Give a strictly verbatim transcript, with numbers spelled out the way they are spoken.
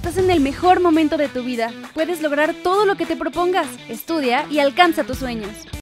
estás en el mejor momento de tu vida. Puedes lograr todo lo que te propongas. Estudia y alcanza tus sueños.